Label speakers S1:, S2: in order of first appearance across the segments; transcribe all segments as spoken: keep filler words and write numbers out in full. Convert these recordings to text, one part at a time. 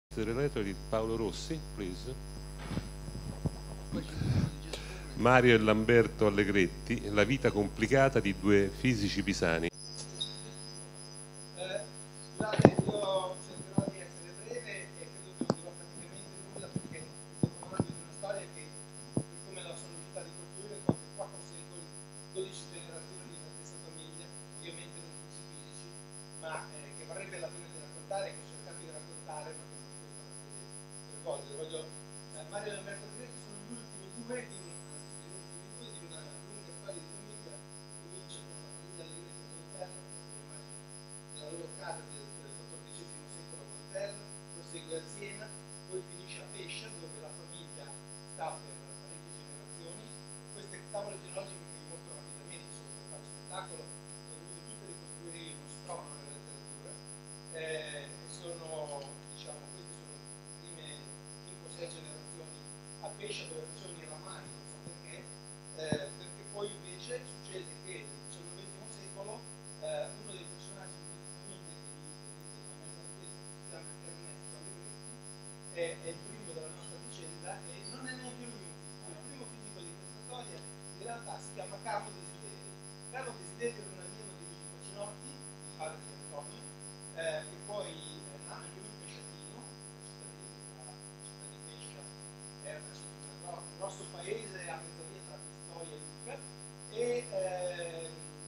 S1: The relator is Paolo Rossi, please. Mario e Lamberto Allegretti, la vita complicata di due fisici pisani.
S2: Eh, scusate, io cercherò di essere breve e credo che non dirò praticamente nulla perché sto parlando di una storia che, per come la sono riuscita a ricostruire, copre quattro secoli, dodici generazioni di una stessa famiglia, ovviamente non tutti fisici, ma eh, che varrebbe la pena di raccontare, che ho cercato di raccontare, ma che non riesco a delle cose. Voglio, eh, Mario e Lamberto Allegretti sono gli ultimi due di una, gli ultimi due di una lunga storia di famiglia che comincia con la famiglia Allegretti a Volterra, nella loro casa del, del quattordicesimo secolo a Volterra, prosegue a Siena, poi finisce a Pescia, dove la famiglia sta per parecchie generazioni. Queste tavole genealogiche che vi mostro rapidamente solo per fare spettacolo, le ho dovute tutte ricostruire io, non si trovano nella letteratura, eh, sono, diciamo, queste sono le prime cinque sei generazioni a Pescia, dove facevano i romani, non so perché, eh, perché poi invece succede che nel diciannovesimo secolo eh, uno dei personaggi di questa famiglia che vi si chiama Ernesto Allegretti, è, è il primo della nostra vicenda e non è neanche lui il primo fisico di questa storia, in realtà si chiama Carlo Desideri. Carlo Desideri era un allievo di Luigi Facinotti, il padre di Antonio, eh, e poi eh, anche lui pesciatino, la città di Pescia era un grosso paese a mezz'oretta tra Pistoia e Lucca, e eh,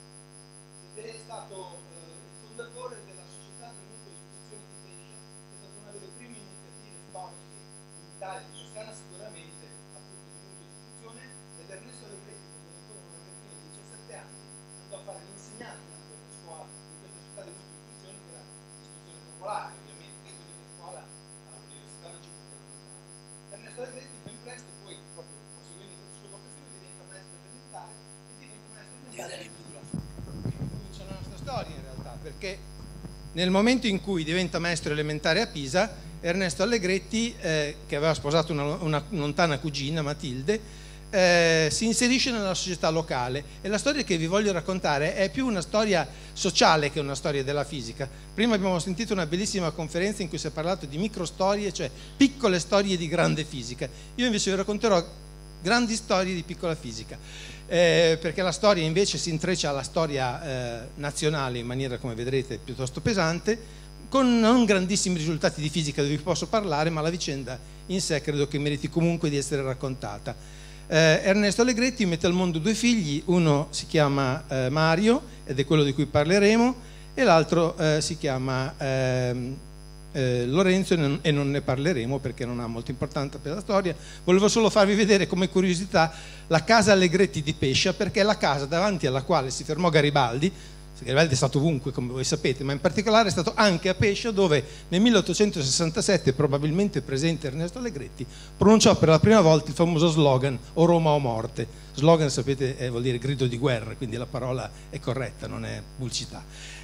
S2: ed è stato eh, il fondatore della società del Nucleo di Istituzioni di Pescia, che è stata una delle prime iniziative storiche in Italia, in Toscana sicuramente, appunto di Nucleo di Istituzione, ed Ernesto Allegretti, quando ancora una bambina di diciassette anni, andò a fare l'insegnante in questa scuola, in questa società del Nucleo di Istituzione, che era l'istruzione popolare, ovviamente, che questa scuola all'università non ci poteva andare. Ernesto Allegretti ben presto, poi proprio proseguendo questa sua vocazione, diventa maestro elementare e diventa maestro elementare. Comincia la nostra storia in realtà, perché nel momento in cui diventa maestro elementare a Pisa, Ernesto Allegretti, eh, che aveva sposato una, una lontana cugina, Matilde, eh, si inserisce nella società locale, e la storia che vi voglio raccontare è più una storia sociale che una storia della fisica. Prima abbiamo sentito una bellissima conferenza in cui si è parlato di microstorie, cioè piccole storie di grande fisica. Io invece vi racconterò grandi storie di piccola fisica, eh, perché la storia invece si intreccia alla storia eh, nazionale in maniera, come vedrete, piuttosto pesante, con non grandissimi risultati di fisica di cui posso parlare, ma la vicenda in sé credo che meriti comunque di essere raccontata. Eh, Ernesto Allegretti mette al mondo due figli, uno si chiama eh, Mario, ed è quello di cui parleremo, e l'altro eh, si chiama eh, eh, Lorenzo, e non, e non ne parleremo perché non ha molta importanza per la storia. Volevo solo farvi vedere come curiosità la casa Allegretti di Pescia, perché è la casa davanti alla quale si fermò Garibaldi. Garibaldi è stato ovunque, come voi sapete, ma in particolare è stato anche a Pescia, dove nel milleottocentosessantasette, probabilmente presente Ernesto Allegretti, pronunciò per la prima volta il famoso slogan "O Roma o morte". Slogan, sapete, eh, vuol dire grido di guerra, quindi la parola è corretta, non è pubblicità.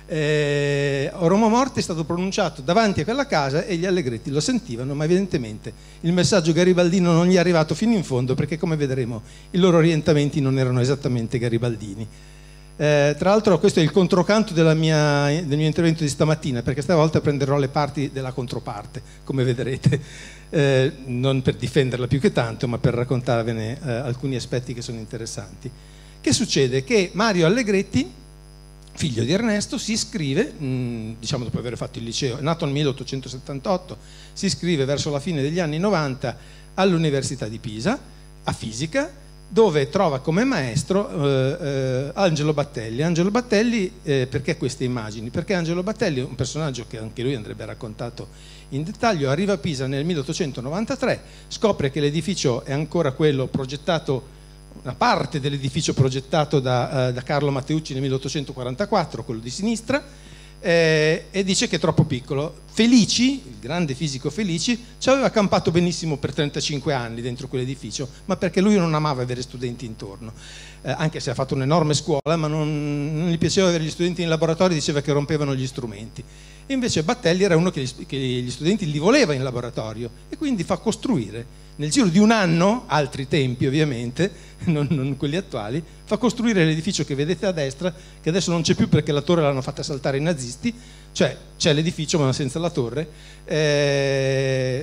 S2: Eh, "O Roma o morte" è stato pronunciato davanti a quella casa e gli Allegretti lo sentivano, ma evidentemente il messaggio garibaldino non gli è arrivato fino in fondo, perché, come vedremo, i loro orientamenti non erano esattamente garibaldini. Eh, tra l'altro questo è il controcanto della mia, del mio intervento di stamattina, perché stavolta prenderò le parti della controparte, come vedrete, eh, non per difenderla più che tanto, ma per raccontarvene eh, alcuni aspetti che sono interessanti. Che succede? Che Mario Allegretti, figlio di Ernesto, si iscrive, mh, diciamo dopo aver fatto il liceo, è nato nel milleottocentosettantotto, si iscrive verso la fine degli anni novanta all'Università di Pisa, a fisica, dove trova come maestro eh, eh, Angelo Battelli. Angelo Battelli, eh, perché queste immagini? Perché Angelo Battelli è un personaggio che anche lui andrebbe raccontato in dettaglio. Arriva a Pisa nel milleottocentonovantatré, scopre che l'edificio è ancora quello progettato, una parte dell'edificio progettato da, eh, da Carlo Matteucci nel milleottocentoquarantaquattro, quello di sinistra, eh, e dice che è troppo piccolo. Felici, il grande fisico Felici, ci aveva campato benissimo per trentacinque anni dentro quell'edificio, ma perché lui non amava avere studenti intorno, eh, anche se ha fatto un'enorme scuola, ma non, non gli piaceva avere gli studenti in laboratorio, diceva che rompevano gli strumenti. E invece Battelli era uno che gli, che gli studenti li voleva in laboratorio, e quindi fa costruire, nel giro di un anno, altri tempi ovviamente, non, non quelli attuali, fa costruire l'edificio che vedete a destra, che adesso non c'è più perché la torre l'hanno fatta saltare i nazisti, cioè c'è l'edificio ma senza la torre, eh,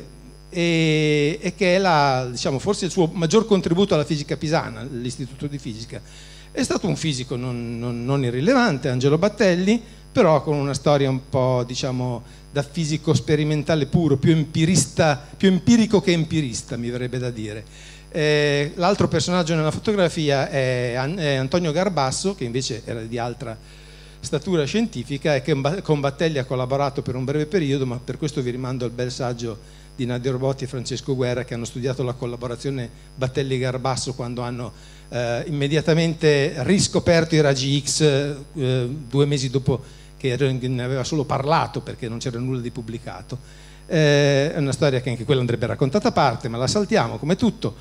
S3: e, e che è la, diciamo, forse il suo maggior contributo alla fisica pisana, l'Istituto di Fisica. È stato un fisico non, non, non irrilevante, Angelo Battelli, però con una storia un po', diciamo, da fisico sperimentale puro, più empirista, più empirico che empirista, mi verrebbe da dire. Eh, l'altro personaggio nella fotografia è, è Antonio Garbasso, che invece era di altra statura scientifica e che con Battelli ha collaborato per un breve periodo, ma per questo vi rimando al bel saggio di Nadia Robotti e Francesco Guerra, che hanno studiato la collaborazione Battelli-Garbasso quando hanno eh, immediatamente riscoperto i raggi X eh, due mesi dopo che ne aveva solo parlato, perché non c'era nulla di pubblicato. Eh, è una storia che anche quella andrebbe raccontata a parte, ma la saltiamo come tutto.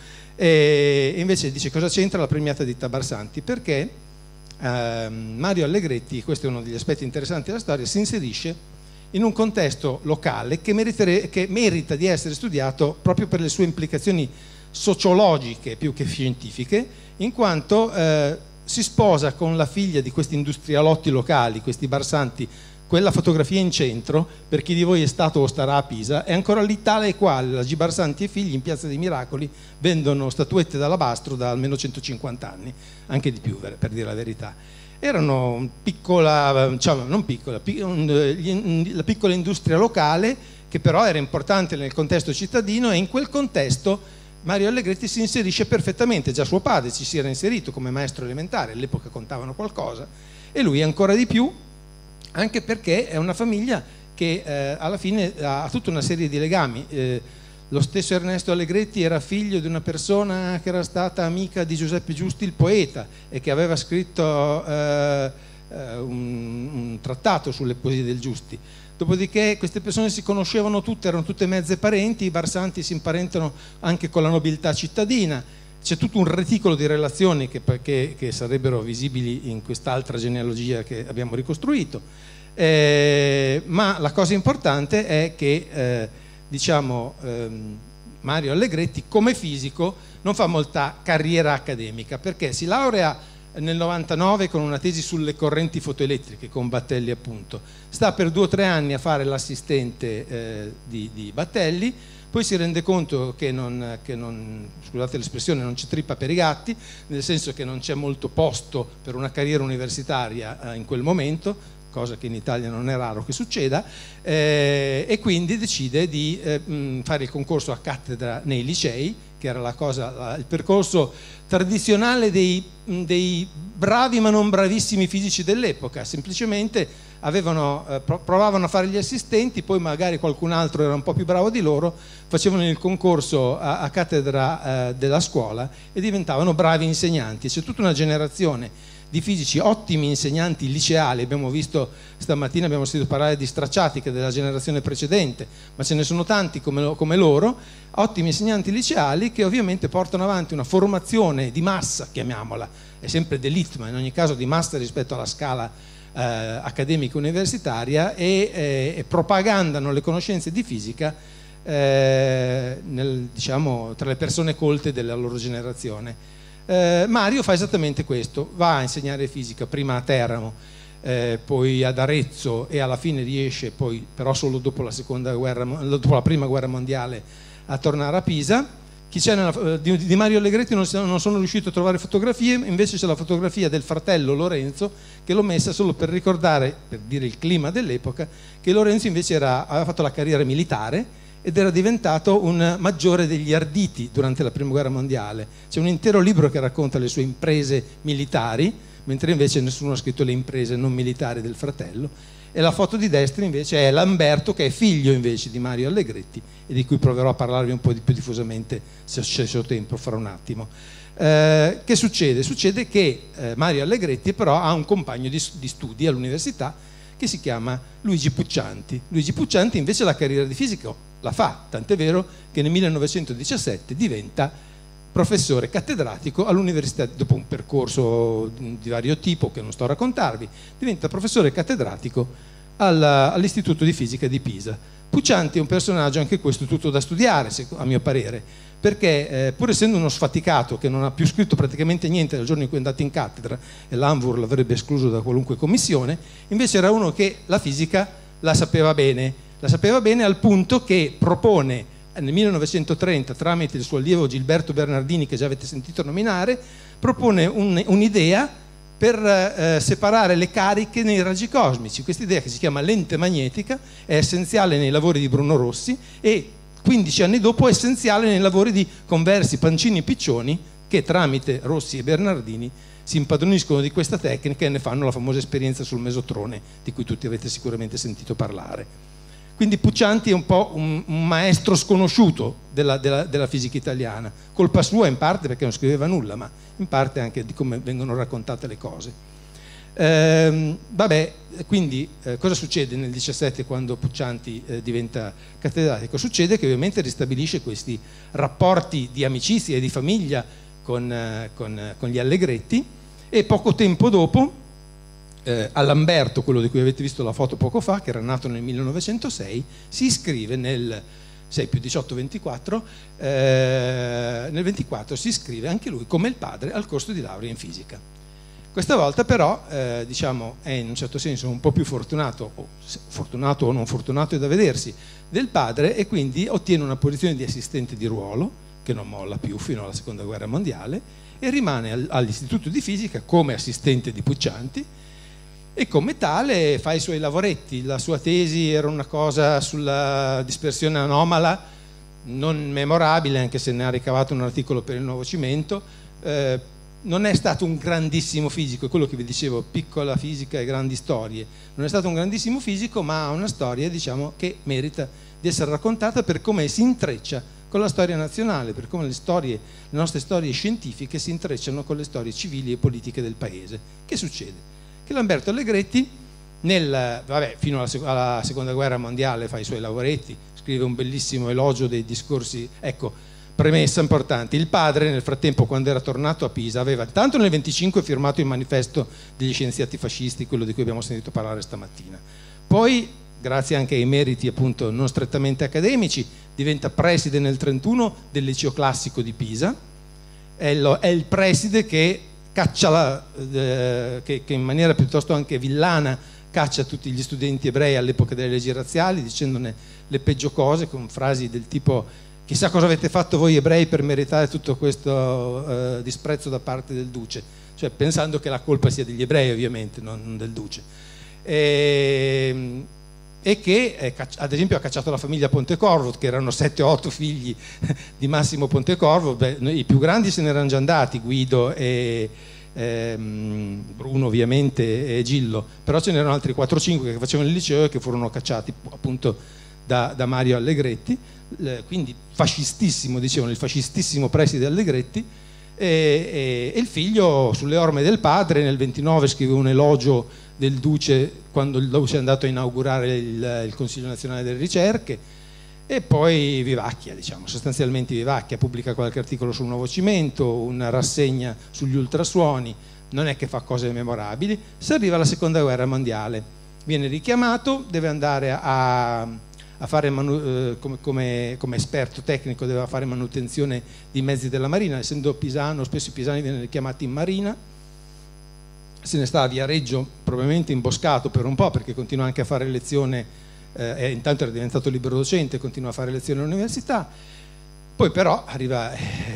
S3: E invece dice: cosa c'entra la premiata di Tabarsanti? Perché eh, Mario Allegretti, questo è uno degli aspetti interessanti della storia, si inserisce in un contesto locale che, che merita di essere studiato proprio per le sue implicazioni sociologiche più che scientifiche, in quanto eh, si sposa con la figlia di questi industrialotti locali, questi Barsanti. Quella fotografia in centro, per chi di voi è stato o starà a Pisa, è ancora lì tale e quale. La G. Barsanti e figli in Piazza dei Miracoli vendono statuette d'alabastro da almeno centocinquanta anni, anche di più, per dire la verità. Erano piccola, diciamo, non piccola, la piccola industria locale, che però era importante nel contesto cittadino, e in quel contesto Mario Allegretti si inserisce perfettamente. Già suo padre ci si era inserito come maestro elementare, all'epoca contavano qualcosa, e lui ancora di più, anche perché è una famiglia che eh, alla fine ha tutta una serie di legami. Eh, lo stesso Ernesto Allegretti era figlio di una persona che era stata amica di Giuseppe Giusti, il poeta, e che aveva scritto eh, un, un trattato sulle poesie del Giusti. Dopodiché queste persone si conoscevano tutte, erano tutte mezze parenti. I Barsanti si imparentano anche con la nobiltà cittadina. C'è tutto un reticolo di relazioni che, che, che sarebbero visibili in quest'altra genealogia che abbiamo ricostruito, eh, ma la cosa importante è che eh, diciamo, ehm, Mario Allegretti come fisico non fa molta carriera accademica, perché si laurea nel novantanove con una tesi sulle correnti fotoelettriche con Battelli, appunto. Sta per due o tre anni a fare l'assistente eh, di, di Battelli. Poi si rende conto che non, che non, scusate l'espressione, non c'è trippa per i gatti, nel senso che non c'è molto posto per una carriera universitaria eh, in quel momento, cosa che in Italia non è raro che succeda, eh, e quindi decide di eh, mh, fare il concorso a cattedra nei licei, che era la cosa, la, il percorso tradizionale dei, mh, dei bravi ma non bravissimi fisici dell'epoca. Semplicemente avevano, eh, provavano a fare gli assistenti, poi magari qualcun altro era un po' più bravo di loro, facevano il concorso a, a cattedra eh, della scuola e diventavano bravi insegnanti. C'è tutta una generazione di fisici, ottimi insegnanti liceali. Abbiamo visto stamattina, abbiamo sentito parlare di Stracciati, che è della generazione precedente, ma ce ne sono tanti come, come loro, ottimi insegnanti liceali che ovviamente portano avanti una formazione di massa, chiamiamola, è sempre d'élite, ma in ogni caso di massa rispetto alla scala Eh, accademica universitaria, e, eh, e propagandano le conoscenze di fisica eh, nel, diciamo, tra le persone colte della loro generazione. Eh, Mario fa esattamente questo, va a insegnare fisica prima a Teramo, eh, poi ad Arezzo, e alla fine riesce, poi però solo dopo la, seconda guerra, dopo la prima guerra mondiale, a tornare a Pisa. Chi c'è nella, di, di Mario Allegretti non, non sono riuscito a trovare fotografie, invece c'è la fotografia del fratello Lorenzo, che l'ho messa solo per ricordare, per dire il clima dell'epoca, che Lorenzo invece era, aveva fatto la carriera militare ed era diventato un maggiore degli arditi durante la prima guerra mondiale. C'è un intero libro che racconta le sue imprese militari, mentre invece nessuno ha scritto le imprese non militari del fratello. E la foto di destra invece è Lamberto, che è figlio invece di Mario Allegretti, e di cui proverò a parlarvi un po' di più diffusamente, se c'è tempo, fra un attimo. Eh, che succede? Succede che eh, Mario Allegretti però ha un compagno di, di studi all'università che si chiama Luigi Puccianti. Luigi Puccianti invece la carriera di fisico la fa, tant'è vero che nel millenovecentodiciassette diventa professore cattedratico all'università, dopo un percorso di vario tipo che non sto a raccontarvi, diventa professore cattedratico all'Istituto di Fisica di Pisa. Puccianti è un personaggio anche questo tutto da studiare, a mio parere, perché eh, pur essendo uno sfaticato che non ha più scritto praticamente niente dal giorno in cui è andato in cattedra, e l'Anvur l'avrebbe escluso da qualunque commissione, invece era uno che la fisica la sapeva bene, la sapeva bene al punto che propone nel millenovecentotrenta, tramite il suo allievo Gilberto Bernardini, che già avete sentito nominare, propone un'idea per eh, separare le cariche nei raggi cosmici. Questa idea, che si chiama lente magnetica, è essenziale nei lavori di Bruno Rossi e quindici anni dopo è essenziale nei lavori di Conversi, Pancini e Piccioni, che tramite Rossi e Bernardini si impadroniscono di questa tecnica e ne fanno la famosa esperienza sul mesotrone, di cui tutti avete sicuramente sentito parlare. Quindi Puccianti è un po' un, un maestro sconosciuto della, della, della fisica italiana, colpa sua in parte perché non scriveva nulla, ma in parte anche di come vengono raccontate le cose. Ehm, vabbè, quindi eh, cosa succede nel diciassette quando Puccianti eh, diventa cattedratico? Succede che ovviamente ristabilisce questi rapporti di amicizia e di famiglia con, eh, con, eh, con gli Allegretti, e poco tempo dopo Eh, a Lamberto, quello di cui avete visto la foto poco fa, che era nato nel millenovecentosei, si iscrive nel sei più diciotto ventiquattro, eh, nel ventiquattro si iscrive anche lui come il padre al corso di laurea in fisica. Questa volta però eh, diciamo è in un certo senso un po' più fortunato, o fortunato o non fortunato è da vedersi, del padre, e quindi ottiene una posizione di assistente di ruolo che non molla più fino alla seconda guerra mondiale, e rimane al, all'istituto di fisica come assistente di Puccianti, e come tale fa i suoi lavoretti. La sua tesi era una cosa sulla dispersione anomala, non memorabile, anche se ne ha ricavato un articolo per il Nuovo Cimento. Eh, non è stato un grandissimo fisico, è quello che vi dicevo, piccola fisica e grandi storie. Non è stato un grandissimo fisico, ma ha una storia, diciamo, che merita di essere raccontata per come si intreccia con la storia nazionale, per come le storie, le nostre storie scientifiche si intrecciano con le storie civili e politiche del paese. Che succede? Che Lamberto Allegretti, nel, vabbè, fino alla, alla seconda guerra mondiale fa i suoi lavoretti, scrive un bellissimo elogio dei discorsi. Ecco, premessa importante: il padre nel frattempo, quando era tornato a Pisa, aveva tanto nel venticinque firmato il manifesto degli scienziati fascisti, quello di cui abbiamo sentito parlare stamattina, poi grazie anche ai meriti appunto non strettamente accademici diventa preside nel trentuno del liceo classico di Pisa, è, lo, è il preside che caccia la, eh, che, che in maniera piuttosto anche villana caccia tutti gli studenti ebrei all'epoca delle leggi razziali, dicendone le peggio cose, con frasi del tipo: chissà cosa avete fatto voi ebrei per meritare tutto questo eh, disprezzo da parte del duce, cioè pensando che la colpa sia degli ebrei ovviamente, non del duce, e, e che eh, ad esempio ha cacciato la famiglia Pontecorvo, che erano sette o otto figli di Massimo Pontecorvo. Beh, i più grandi se ne erano già andati, Guido e ehm, Bruno ovviamente e Gillo, però ce n'erano altri quattro o cinque che facevano il liceo e che furono cacciati appunto da, da Mario Allegretti, eh, quindi fascistissimo, dicevano, il fascistissimo preside Allegretti, e, e, e il figlio sulle orme del padre nel ventinove scrive un elogio del duce quando il duce è andato a inaugurare il, il Consiglio Nazionale delle Ricerche, e poi vivacchia, diciamo, sostanzialmente vivacchia, pubblica qualche articolo sul Nuovo Cimento, una rassegna sugli ultrasuoni, non è che fa cose memorabili. Si arriva alla seconda guerra mondiale, viene richiamato, deve andare a, a fare manu, eh, come, come, come esperto tecnico, deve fare manutenzione di mezzi della Marina, essendo pisano, spesso i pisani vengono richiamati in Marina. Se ne sta a Viareggio, probabilmente imboscato per un po', perché continua anche a fare lezione, eh, e intanto era diventato libero docente, continua a fare lezioni all'università. Poi però arriva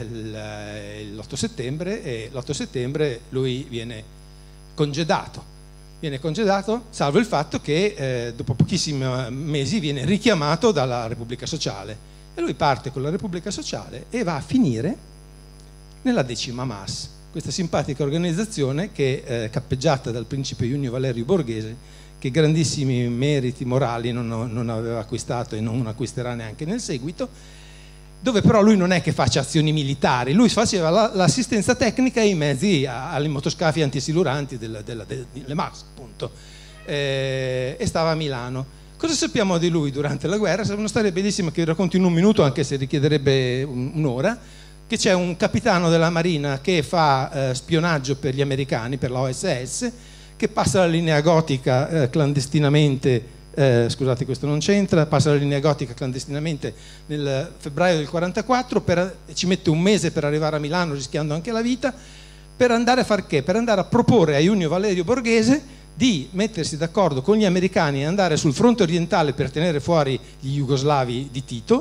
S3: l'otto settembre e l'otto settembre lui viene congedato, viene congedato, salvo il fatto che eh, dopo pochissimi mesi viene richiamato dalla Repubblica Sociale, e lui parte con la Repubblica Sociale e va a finire nella decima M A S, questa simpatica organizzazione che è eh, cappeggiata dal principe Junio Valerio Borghese, che grandissimi meriti morali non, non aveva acquistato e non acquisterà neanche nel seguito, dove però lui non è che faccia azioni militari, lui faceva la, l'assistenza tecnica e i mezzi alle motoscafi antisiluranti delle, delle, delle M A S, appunto, eh, e stava a Milano. Cosa sappiamo di lui durante la guerra? È una storia bellissima che vi racconto in un minuto, anche se richiederebbe un, un'ora, che c'è un capitano della Marina che fa eh, spionaggio per gli americani, per la O S S, che passa la linea gotica eh, clandestinamente, eh, scusate questo non c'entra, passa la linea gotica clandestinamente nel febbraio del quarantaquattro, per, ci mette un mese per arrivare a Milano rischiando anche la vita, per andare a far che? Per andare a proporre a Junio Valerio Borghese di mettersi d'accordo con gli americani e andare sul fronte orientale per tenere fuori gli jugoslavi di Tito,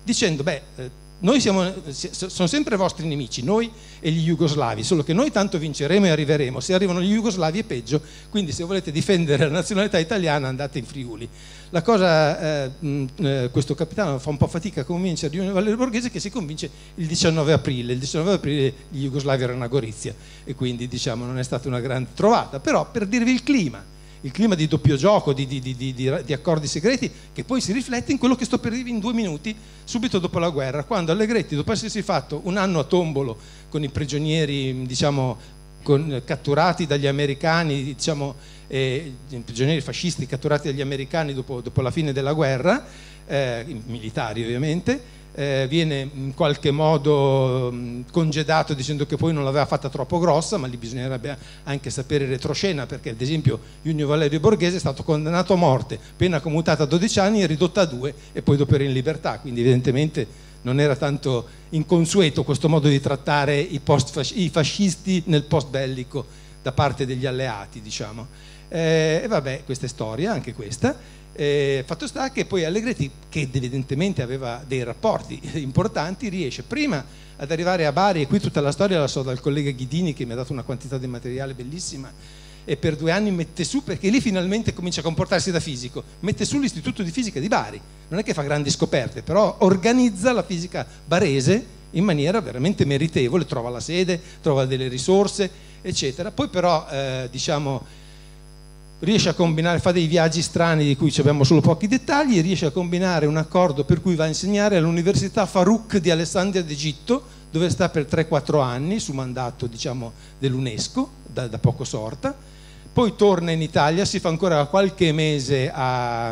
S3: dicendo, beh, eh, noi siamo, sono sempre vostri nemici, noi e gli jugoslavi, solo che noi tanto vinceremo e arriveremo, se arrivano gli jugoslavi è peggio, quindi se volete difendere la nazionalità italiana andate in Friuli. La cosa, eh, eh, questo capitano fa un po' fatica a convincere Giulio Valerio Borghese, che si convince il diciannove aprile, il diciannove aprile gli jugoslavi erano a Gorizia e quindi diciamo non è stata una grande trovata, però per dirvi il clima, il clima di doppio gioco, di, di, di, di, di accordi segreti, che poi si riflette in quello che sto per dirvi in due minuti, subito dopo la guerra, quando Allegretti, dopo essersi fatto un anno a Tombolo con i prigionieri, diciamo, con, catturati dagli americani, diciamo, eh, i prigionieri fascisti catturati dagli americani dopo, dopo la fine della guerra, eh, militari ovviamente, Eh, viene in qualche modo mh, congedato dicendo che poi non l'aveva fatta troppo grossa, ma lì bisognerebbe anche sapere retroscena, perché ad esempio Junio Valerio Borghese è stato condannato a morte, pena commutata a dodici anni e ridotta a due e poi dopo era in libertà, quindi evidentemente non era tanto inconsueto questo modo di trattare i, post i fascisti nel post bellico da parte degli alleati, diciamo. Eh, e vabbè, questa è storia, anche questa. Eh, fatto sta che poi Allegretti, che evidentemente aveva dei rapporti importanti, riesce prima ad arrivare a Bari, e qui tutta la storia la so dal collega Ghidini che mi ha dato una quantità di materiale bellissima, e per due anni mette su, perché lì finalmente comincia a comportarsi da fisico, mette su l'istituto di fisica di Bari, non è che fa grandi scoperte, però organizza la fisica barese in maniera veramente meritevole, trova la sede, trova delle risorse eccetera. Poi però eh, diciamo riesce a combinare, fa dei viaggi strani di cui abbiamo solo pochi dettagli, e riesce a combinare un accordo per cui va a insegnare all'Università Farouk di Alessandria d'Egitto, dove sta per tre quattro anni su mandato, diciamo, dell'UNESCO, da, da poco sorta. Poi torna in Italia, si fa ancora qualche mese a,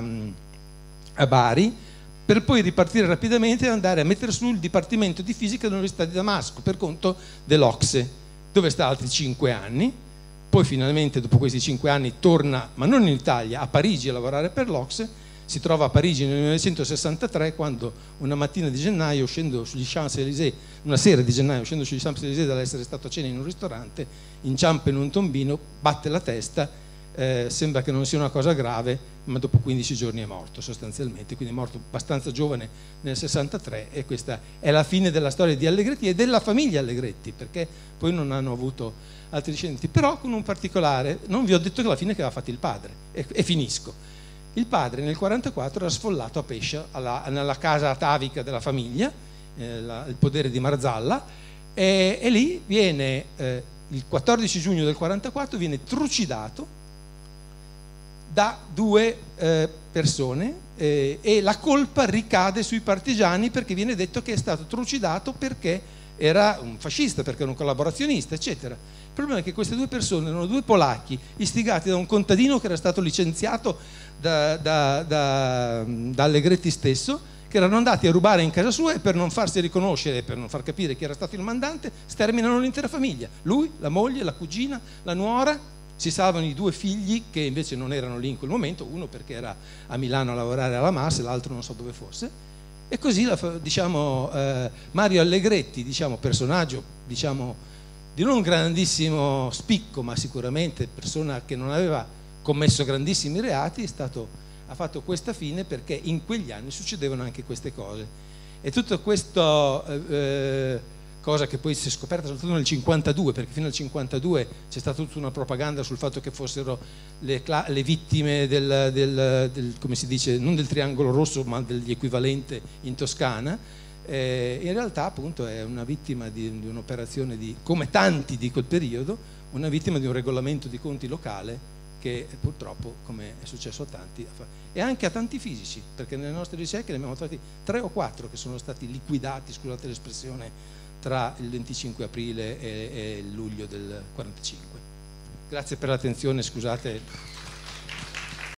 S3: a Bari, per poi ripartire rapidamente e andare a mettere su il Dipartimento di Fisica dell'Università di Damasco per conto dell'Ocse, dove sta altri cinque anni. Poi finalmente dopo questi cinque anni torna, ma non in Italia, a Parigi a lavorare per l'Ocse. Si trova a Parigi nel millenovecentosessantatré, quando una mattina di gennaio, uscendo sugli Champs-Élysées, una sera di gennaio, uscendo sugli Champs-Élysées dall'essere stato a cena in un ristorante, inciampa in un tombino, batte la testa, eh, sembra che non sia una cosa grave, ma dopo quindici giorni è morto sostanzialmente, quindi è morto abbastanza giovane nel sessantatré, e questa è la fine della storia di Allegretti e della famiglia Allegretti, perché poi non hanno avuto altri discendenti, però con un particolare. Non vi ho detto che alla fine che aveva fatto il padre, e, e finisco. Il padre nel quarantaquattro era sfollato a Pescia, alla, nella casa atavica della famiglia, eh, la, il podere di Marzalla, e, e lì viene, eh, il quattordici giugno del quarantaquattro, viene trucidato da due eh, persone, eh, e la colpa ricade sui partigiani, perché viene detto che è stato trucidato perché era un fascista, perché era un collaborazionista, eccetera. Il problema è che queste due persone erano due polacchi istigati da un contadino che era stato licenziato da, da, da, da Allegretti stesso, che erano andati a rubare in casa sua, e per non farsi riconoscere, per non far capire chi era stato il mandante, sterminano l'intera famiglia, lui, la moglie, la cugina, la nuora. Si salvano i due figli che invece non erano lì in quel momento, uno perché era a Milano a lavorare alla M A S e l'altro non so dove fosse. E così la, diciamo, eh, Mario Allegretti, diciamo, personaggio, diciamo, di non grandissimo spicco, ma sicuramente persona che non aveva commesso grandissimi reati, è stato, ha fatto questa fine perché in quegli anni succedevano anche queste cose. E tutto questo, eh, cosa che poi si è scoperta soltanto nel cinquantadue, perché fino al cinquantadue c'è stata tutta una propaganda sul fatto che fossero le, le vittime del, del, del, come si dice, non del triangolo rosso, ma degli equivalente in Toscana. Eh, in realtà appunto è una vittima di, di un'operazione di, come tanti di quel periodo, una vittima di un regolamento di conti locale che purtroppo, come è successo a tanti, e anche a tanti fisici, perché nelle nostre ricerche ne abbiamo trovati tre o quattro che sono stati liquidati, scusate l'espressione, tra il venticinque aprile e, e il luglio del quarantacinque. Grazie per l'attenzione, scusate.